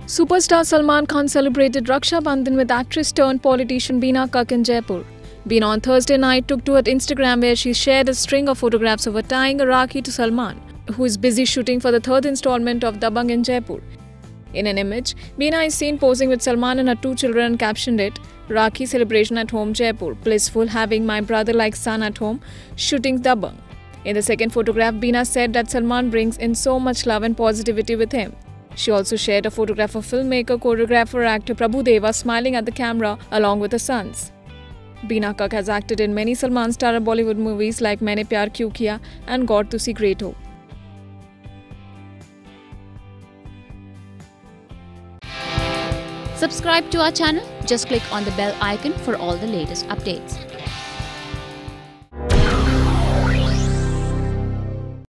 Superstar Salman Khan celebrated Raksha Bandhan with actress turned politician Beena Kak in Jaipur. Beena on Thursday night took to her Instagram where she shared a string of photographs of her tying a Rakhi to Salman, who is busy shooting for the third installment of Dabangg in Jaipur. In an image, Beena is seen posing with Salman and her two children and captioned it, Rakhi celebration at home Jaipur, blissful having my brother like son at home, shooting Dabangg. In the second photograph, Beena said that Salman brings in so much love and positivity with him. She also shared a photograph of filmmaker, choreographer, actor Prabhu Deva smiling at the camera along with her sons. Beena Kak has acted in many Salman starrer Bollywood movies like Maine Pyar Kyun Kiya and God Tusi Great Ho. Subscribe to our channel. Just click on the bell icon for all the latest updates.